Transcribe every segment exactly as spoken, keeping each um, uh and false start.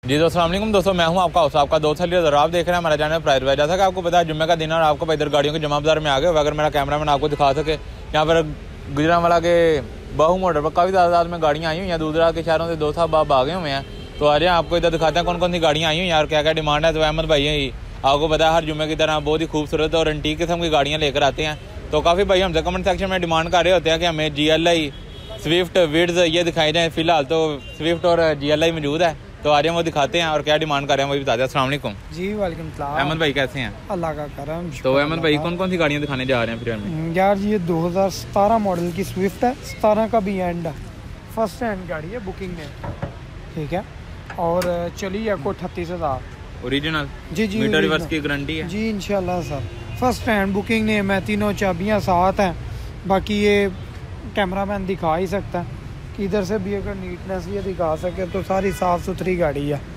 जी दोस्तों अस्सलाम वालेकुम दोस्तों, मैं हूं आपका होस्ट आपका दोस्त अली और आप देख रहे हैं हमारा चैनल प्राइस बाय। जैसा कि आपको पता है जुम्मे का दिन है और आपको इधर गाड़ियों के जमा बाजार में आ गए। अगर मेरा कैमरामैन आपको दिखा सके, यहाँ पर गुजरांवाला के बहु मोटर पर काफ़ी तादाद में गाड़ियाँ आई हुई हैं। दूर दराज के शहरों से दोस्त साहब आप आ गए हुए हैं, तो आ जाए आपको इधर दिखाते हैं कौन कौन सी गाड़ियाँ आई हुई हैं और क्या क्या डिमांड है। तो अहमद भाई हैं, आपको पता है हर जुम्मे की तरह बहुत ही खूबसूरत और एंटीक किस्म की गाड़ियाँ लेकर आते हैं। तो काफ़ी भाई हमसे कमेंट सेक्शन में डिमांड कर रहे होते हैं कि हमें जी एल आई स्विफ्ट विड्स ये दिखाई जाए। फिलहाल तो स्विफ्ट और जी एल आई मौजूद है, तो आ रहे हैं वो दिखाते हैं और क्या डिमांड कर रहे हैं वो भी बताते हैं। अस्सलाम वालेकुम जी वालेकुम सलाम। अहमद भाई कैसे हैं? अल्लाह का करम। तो अहमद भाई कौन कौन सी गाड़ियाँ दिखाने जा रहे हैं फिर हमें? यार ये दो हज़ार सतारह मॉडल की स्विफ्ट है, सतारह का भी एंड है, फर्स्ट हैंड गाड़ी है, बुकिंग में, ठीक है, और चली है को अठतीस हज़ार ओरिजिनल। जी जी मीटर रिवर्स की गारंटी है जी इंशाल्लाह सर। फर्स्ट हैंड बुकिंग ने मैं तीनों चाबियाँ साथ हैं। बाकी ये कैमरामैन दिखा ही सकता है कि इधर से भी अगर नीटनेस ये दिखा सके तो सारी साफ़ सुथरी गाड़ी है,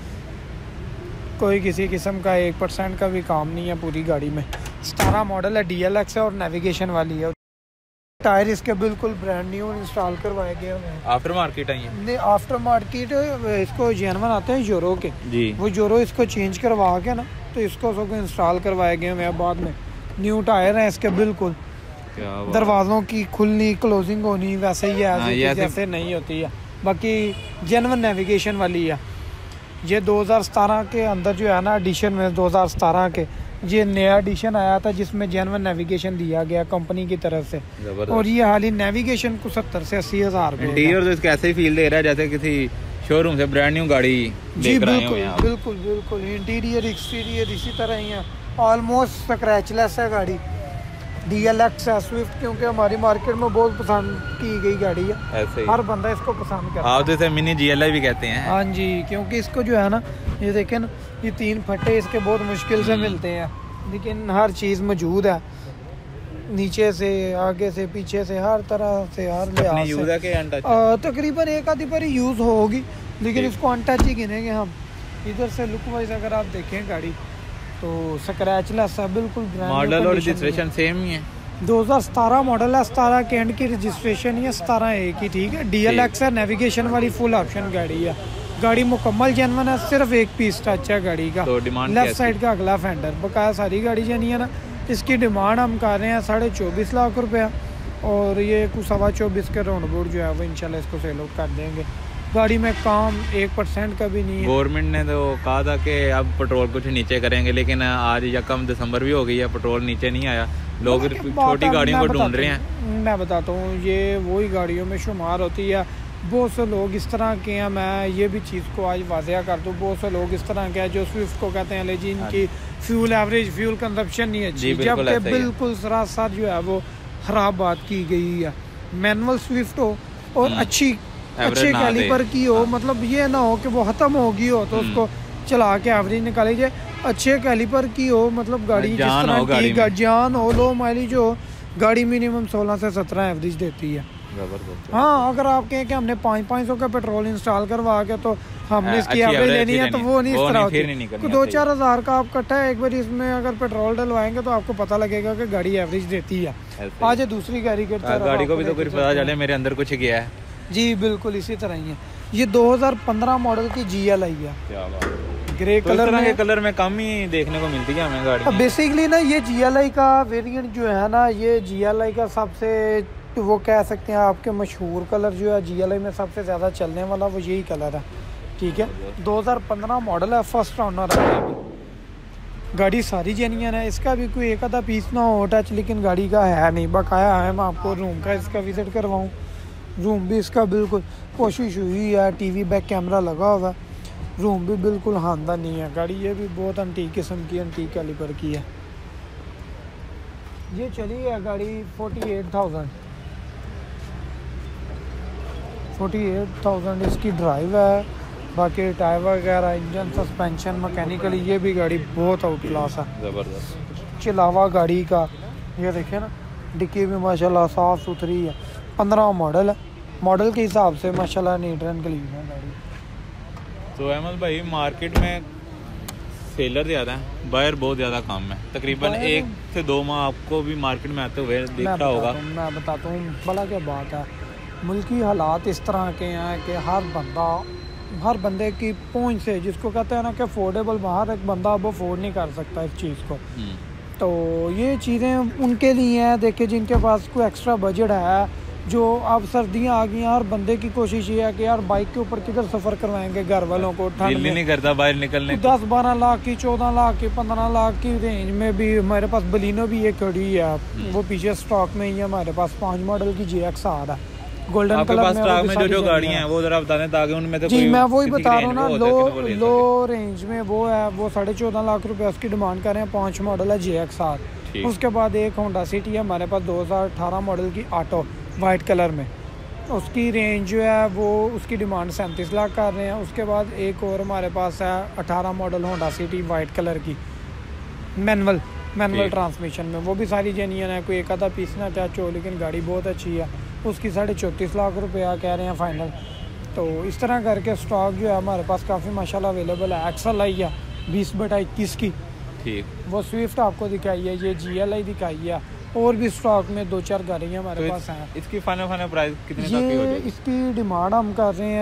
कोई किसी किस्म का एक परसेंट का भी काम नहीं है पूरी गाड़ी में। सतारह मॉडल है, डी एल एक्स है और नेविगेशन वाली है। टायर इसके बिल्कुल ब्रांड न्यू इंस्टॉल करवाए गए हैं। आफ्टर मार्केट आई है? नहीं, आफ्टर मार्केट इसको जेनवन आते हैं यूरो के जी, वो यूरो इसको चेंज करवा के ना तो इसको सबको इंस्टॉल करवाए गए हैं। बाद में न्यू टायर हैं इसके, बिल्कुल दरवाज़ों की खुलनी क्लोजिंग होनी वैसे ही है जैसे नहीं होती है। बाकी जेनवन नेविगेशन वाली है। ये दो हज़ार सतारह के अंदर जो है ना एडिशन में दो हज़ार सतारह के ये नया एडिशन आया था जिसमें जेनवन नेविगेशन दिया गया कंपनी की तरफ से, और ये हाल ही नेविगेशन को सत्तर से अस्सी हज़ार इंटीरियर तो इसका ऐसे ही फील दे रहा है जैसे किसी शोरूम से ब्रांड न्यू गाड़ी जी। बिल्कुल बिल्कुल बिल्कुल इंटीरियर एक्सटीरियर इसी तरह ही है, ऑलमोस्ट स्क्रैचलेस है गाड़ी। डी एल एक्स है स्विफ्ट, क्योंकि हमारी मार्केट में बहुत पसंद की गई गाड़ी है, ऐसे हर बंदा इसको पसंद करता है। आप तो इसे मिनी जी एल आई भी कहते हैं। हाँ जी, क्योंकि इसको जो है ना ये देखें ना, ये तीन फट्टे इसके बहुत मुश्किल से मिलते हैं, लेकिन हर चीज़ मौजूद है, नीचे से आगे से पीछे से हर तरह से हर लिहाज से। तकरीबन एक आधी पर ही यूज़ होगी, लेकिन इसको अनटच ही गिनेंगे हम। इधर से लुक वाइज अगर आप देखें गाड़ी तो स्क्रैचलेस है, बिल्कुल मॉडल और रजिस्ट्रेशन सेम ही है। दो हज़ार सतारह मॉडल है, सतारह के एंड की रजिस्ट्रेशन ही है, सतारह ए की, ठीक है। डी एल एक्स है, नेविगेशन वाली फुल ऑप्शन गाड़ी है। गाड़ी मुकम्मल जेनवन है, सिर्फ एक पीस टच है गाड़ी का, तो लेफ्ट साइड का अगला फेंडर बकाया सारी गाड़ी जानी है ना। इसकी डिमांड हम कर रहे हैं साढ़े चौबीस लाख रुपया, और ये कुछ सवा चौबीस के राउंड बोर्ड जो है वो इंशाल्लाह इसको सेल आउट कर देंगे। गाड़ी में काम एक परसेंट का भी नहीं है। गवर्नमेंट ने तो कहा था कि अब पेट्रोल कुछ नीचे करेंगे, लेकिन आज यकम दिसंबर भी हो गई है, पेट्रोल नीचे नहीं आया। लोग छोटी गाड़ियों को ढूंढ रहे हैं। मैं बताता हूँ, ये वही गाड़ियों में शुमार होती है। बहुत से लोग इस तरह के हैं, मैं ये भी चीज़ को आज वाज़िया कर दूँ, बहुत से लोग इस तरह के हैं जो स्विफ्ट को कहते हैं लेकिन इनकी फ्यूल एवरेज फ्यूल कंजप्शन नहीं है, जबकि बिल्कुल सरासर जो है वो ख़राब बात की गई है। मैनुअल स्विफ्ट हो और अच्छी अच्छे कैलिपर की हो, मतलब ये ना हो कि वो ख़त्म होगी हो तो उसको चला के एवरेज निकाली जाए। अच्छे कैलिपर की हो, मतलब गाड़ी जिस तरह की जान हो, लो माइलेज हो, गाड़ी मिनिमम सोलह से सत्रह एवरेज देती है। हाँ, अगर आप कहें कि हमने पाँच पाँच सौ का पेट्रोल इंस्टॉल करवा के तो हमने इसकी एवरेज लेनी है, तो वो नहीं इस तरह होती। दो चार हज़ार का आप कट्टा है, एक बार इसमें अगर पेट्रोल डलवाएंगे तो आपको पता लगेगा कि गाड़ी एवरेज देती है। आज दूसरी गाड़ी के गाड़ी को भी तो कुछ पता चले मेरे अंदर कुछ गया है जी। बिल्कुल इसी तरह ही है। ये दो हज़ार पंद्रह मॉडल की जी एल आई है, ग्रे तो कलर में। के कलर में कम ही देखने को मिलती है हमें गाड़ी। बेसिकली ना ये जी एल आई का वेरिएंट जो है ना, ये जी एल आई का सबसे वो कह सकते हैं आपके मशहूर कलर जो है जी एल आई में सबसे ज़्यादा चलने वाला वो यही कलर है, ठीक है। दो हज़ार पंद्रह मॉडल है, फर्स्ट ओनर है, गाड़ी सारी जेन्युइन है। इसका भी कोई एक आधा पीस ना हो टच, लेकिन गाड़ी का है नहीं, बकाया है। मैं आपको रूम का इसका विजिट करवाऊँ, रूम भी इसका बिल्कुल कोशिश हुई है, टीवी बैक कैमरा लगा हुआ है, रूम भी बिल्कुल हांदा नहीं है। गाड़ी ये भी बहुत अंटीक किस्म की अंटीक कैलिपर की है। ये चली है गाड़ी forty eight thousand forty eight thousand इसकी ड्राइव है। बाकी टायर वगैरह, इंजन, सस्पेंशन, मैकेनिकली ये भी गाड़ी बहुत आउट क्लास है, ज़बरदस्त। चलावा गाड़ी का ये देखे ना, डिक्की भी माशाल्लाह साफ़ सुथरी है। पंद्रह मॉडल है, मॉडल के हिसाब से माशाल्लाह नीट एंड क्लीन है गाड़ी। तो अहमद भाई मार्केट में सेलर ज़्यादा है, बायर बहुत ज़्यादा काम है, तकरीबन एक से दो माह आपको भी मार्केट में आते हुए देखा होगा। मैं बताता हूँ भला क्या बात है, मुल्की हालात इस तरह के हैं कि हर बंदा हर बंदे की पहुंच से, जिसको कहते हैं ना कि अफोर्डेबल, बाहर एक बंदा अब अफोर्ड नहीं कर सकता इस चीज़ को। तो ये चीज़ें उनके लिए हैं, देखिए जिनके पास कोई एक्स्ट्रा बजट है, जो अब सर्दियाँ आ गई हैं, हर बंदे की कोशिश ये है कि यार बाइक के ऊपर किधर सफ़र करवाएंगे घर वालों को, ठंड में नहीं करता बाहर निकलने। दस बारह लाख की, चौदह लाख की, पंद्रह लाख की रेंज में भी हमारे पास बलिनो भी एक खड़ी है, वो पीछे स्टॉक में ही है हमारे पास, पाँच मॉडल की जी एक्स आर है, गोल्डन कलर में। स्टॉक में जो जो गाड़ियां हैं वो जरा बता दें ताकि उनमें तो जी मैं वही बता रहा हूँ ना, लो लो रेंज में वो है, वो साढ़े चौदह लाख रुपए उसकी डिमांड कर रहे हैं, पाँच मॉडल है जे एक्स आर। उसके बाद एक होंडा सिटी है हमारे पास दो हज़ार अठारह मॉडल की ऑटो वाइट कलर में, उसकी रेंज जो है वो उसकी डिमांड सैंतीस लाख कर रहे हैं। उसके बाद एक और हमारे पास है अठारह model Honda City white colour की, मैनुअल मैनुअल ट्रांसमिशन में, वो भी सारी जेन्युइन है, कोई एक आधा पीस ना टच हो, लेकिन गाड़ी बहुत अच्छी है। उसकी साढ़े चौंतीस लाख रुपया कह रहे हैं फाइनल। तो इस तरह करके स्टॉक जो है हमारे पास काफ़ी माशाल्लाह अवेलेबल है। एक्सल आई है बीस बटा इक्कीस की, ठीक, वो स्विफ्ट आपको दिखाई है, ये जी एल आई दिखाई है, और भी स्टॉक में दो चार गाड़ियाँ हमारे तो पास हैं। इसकी फाइनल फाइनल प्राइस कितने तक की हो जाएगी? इसकी डिमांड हम कर रहे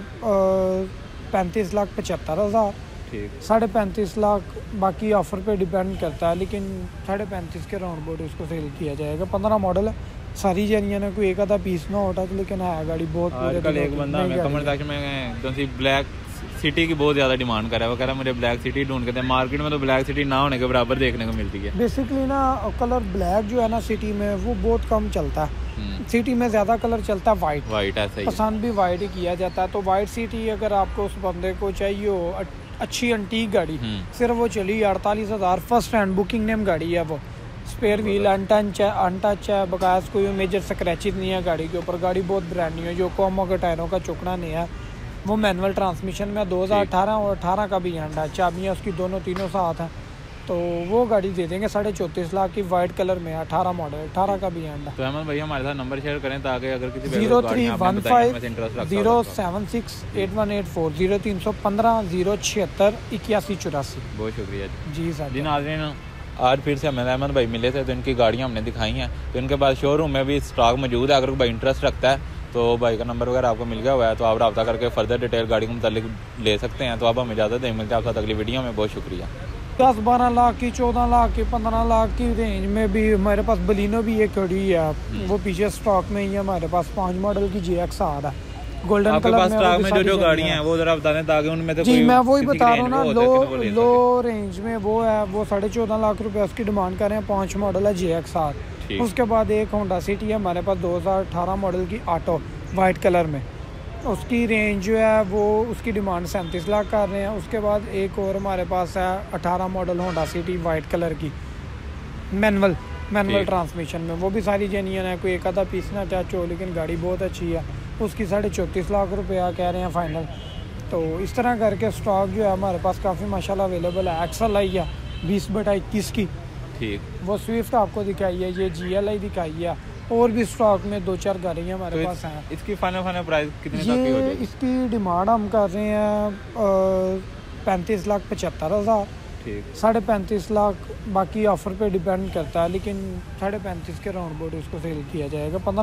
हैं पैंतीस लाख पचहत्तर हज़ार, ठीक, साढ़े पैंतीस लाख, बाकी ऑफर पे डिपेंड करता है, लेकिन साढ़े पैंतीस के राउंड बोर्ड उसको सेल किया जाएगा। पंद्रह मॉडल है, सारी जेन्युइन है, कोई एक आधा पीस ना होता, लेकिन है गाड़ी बहुत पूरे। कल एक बंदा हमें कमेंट सेक्शन में जो सी ब्लैक सिटी की बहुत ज़्यादा डिमांड कर रहा है, वो कह रहा है मुझे ब्लैक सिटी ढूंढ के, मार्केट में तो ब्लैक सिटी ना होने के बराबर देखने को मिलती है। बेसिकली ना कलर ब्लैक जो है ना सिटी में वो बहुत कम चलता है, सिटी में ज़्यादा कलर चलता है वाइट, वाइट ऐसा ही पसंद भी वाइट ही किया जाता है। तो वाइट सिटी अगर आपको उस बंदे को चाहिए हो अच्छी एंटीक गाड़ी, सिर्फ वो चली अड़तालीस हज़ार, फर्स्ट हैंड बुकिंग नेम गाड़ी है, वो स्पेयर व्हील अनटच है, अनटच है, बकायद कोई मेजर स्क्रैचेज नहीं है गाड़ी के ऊपर, गाड़ी बहुत ब्रांड न्यू है, जो कोमो के टायरों का चुकना नहीं है, वो मैनुअल ट्रांसमिशन में दो हज़ार अठारह और अठारह का भी हैंड है, चाबियाँ उसकी दोनों तीनों साथ हैं। तो वो गाड़ी दे देंगे साढ़े चौंतीस लाख की, वाइट कलर में, अठारह मॉडल, अठारह का भी हैंड है। तो अहमद भाई हमारे साथ नंबर शेयर करें ताकि अगर किसी zero three one five zero seven six eight one eight four zero तीन सौ पंद्रह जीरो छिहत्तर इक्यासी चौरासी। बहुत शुक्रिया जी सर। जी नाज़रीन, आज फिर से हमें अहमद भाई मिले थे, तो इनकी गाड़ियाँ हमने दिखाई हैं, तो इनके पास शोरूम में भी स्टॉक मौजूद है। अगर कोई इंटरेस्ट रखता है तो भाई का नंबर वगैरह आपको मिल गया हुआ है, तो आप रब्ता करके फर्दर डिटेल गाड़ी के मुतालिक ले सकते हैं। तो आप हमें इजाज़त दें, मिलते हैं आपके साथ अगली वीडियो में। बहुत शुक्रिया। दस बारह लाख की, चौदह लाख की, पंद्रह लाख की रेंज में भी हमारे पास बलिनो भी एक खड़ी है, वो पीछे स्टॉक में ही है हमारे पास, पाँच मॉडल की जी एक्स आर है, गोल्डन कलर में। स्टॉक में जो जो गाड़ियाँ हैं वो जरा बता दें ताकि उनमें तो जी मैं वही बता रहा हूँ ना, लो लो रेंज में वो है, वो साढ़े चौदह लाख रुपए उसकी डिमांड कर रहे हैं, पाँच मॉडल है जी एक्स आर। उसके बाद एक होंडा सिटी है हमारे पास दो हज़ार अठारह मॉडल की ऑटो वाइट कलर में, उसकी रेंज जो है वो उसकी डिमांड सैंतीस लाख कर रहे हैं। उसके बाद एक और हमारे पास है अठारह model Honda City white colour की, मैनुअल मैनुअल ट्रांसमिशन में, वो भी सारी जेन्युइन है, कोई एक आधा पीस ना टच हो, लेकिन गाड़ी बहुत अच्छी है। उसकी साढ़े चौंतीस लाख रुपया कह रहे हैं फाइनल। तो इस तरह करके स्टॉक जो है हमारे पास काफ़ी माशाल्लाह अवेलेबल है। एक्सल आई है बीस बटा इक्कीस की, ठीक, वो स्विफ्ट आपको दिखाई है, ये जी एल आई दिखाई है, और भी स्टॉक में दो चार गाड़ियाँ हमारे तो पास हैं। इसकी फाइनल फाइनल प्राइस कितने तक की हो जाएगी? इसकी डिमांड हम कर रहे हैं पैंतीस लाख पचहत्तर हज़ार, ठीक, साढ़े पैंतीस लाख, बाकी ऑफर पे डिपेंड करता है, लेकिन साढ़े पैंतीस के राउंड बोर्ड उसको सेल किया जाएगा। पंद्रह